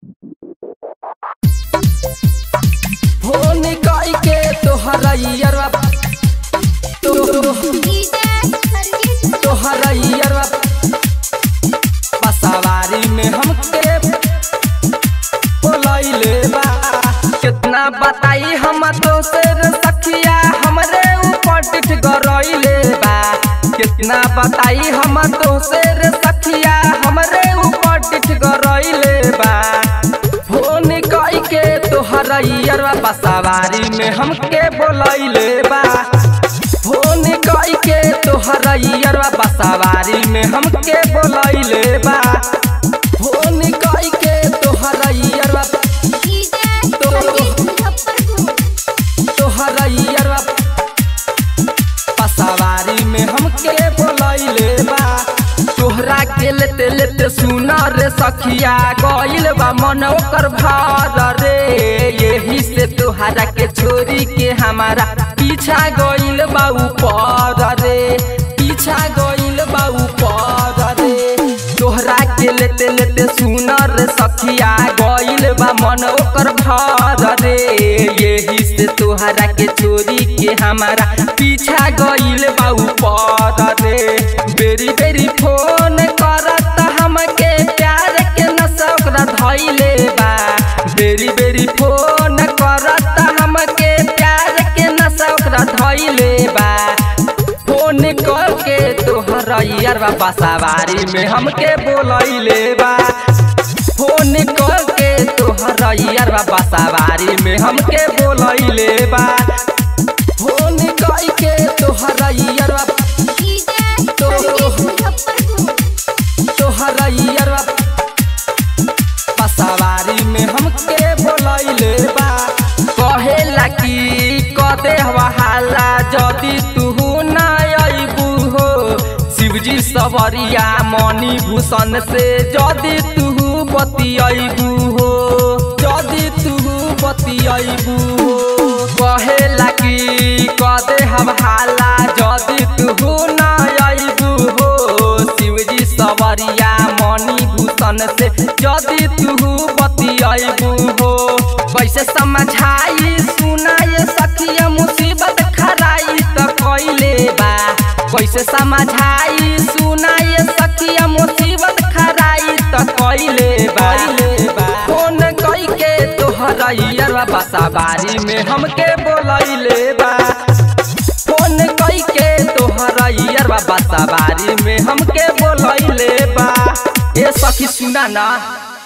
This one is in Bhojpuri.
फोन कई के तोहरा यारवा तोहरा यारवा बसवारी में हमके बोलैले बा। कितना बताई हम तो से सखिया हमरे ऊपर टिठ गरैले बा। कितना बताई हम तो से सखिया हमरे ऊपर टिठ गरैले बा। फोन कई के तोहरा यारवा बसवारी में हमके बोलैले बा। फोन कई के तोहरा यारवा बसवारी में हमके बोलैले बा। फोन कई के तोहरा यारवा तोहरा यारवा बसवारी में हमके बोलैले बा। तोहरा के लेते लेते सुना रे सखिया गइल बा मन ओकर भार रे। यही से तोहरा के छोरी के हमारा पीछा गइल बा ऊपर रे। पीछा गइल बा ऊपर रे। तोहरा के लेते लेते सुना रे सखिया गइल बा मन ओकर भार रे। यही से तोहरा के छोरी के हमारा पीछा गइल बा ऊपर रे। बेरी बेरी फोन करत हमके प्यार के नशा ओकरा धइले बा। बेरी बेरी फोन करत हमके प्यार के नशा ओकरा धइले बा। फोन करके तोहरा यारवा बसवारी में हमके बोलैले बा। फोन करके तोहरा यारवा बसवारी में हमके बोलैले बा। फोन करके तोहरा यारवा तोहरा यारवा बसवारी में हमके बोलैले बा। कहेला कि कदे हाला जदि तू ना अइबू हो। शिवजी सवरिया मणि भूषण से जदि तू बतियाइबू हो। जदि तू बतियाइबू हो। कहेला कि कदे हाला जदि तू ना अइबू हो। शिवजी सवरिया मणि भूषण से जदि तू बतियाइबू हो। कैसे समझाई सुनाए सखिया मुसीबत खराई त कइले बा। कैसे समझाई सुनाए सखिया मुसीबत खराई त कइले बा। फोन कई के तोहरा यारवा बसवारी में हमके बोलैले बा। फोन कई के तोहरा यारवा बसवारी में हमके बोलैले बा। ए सखी सुना ना।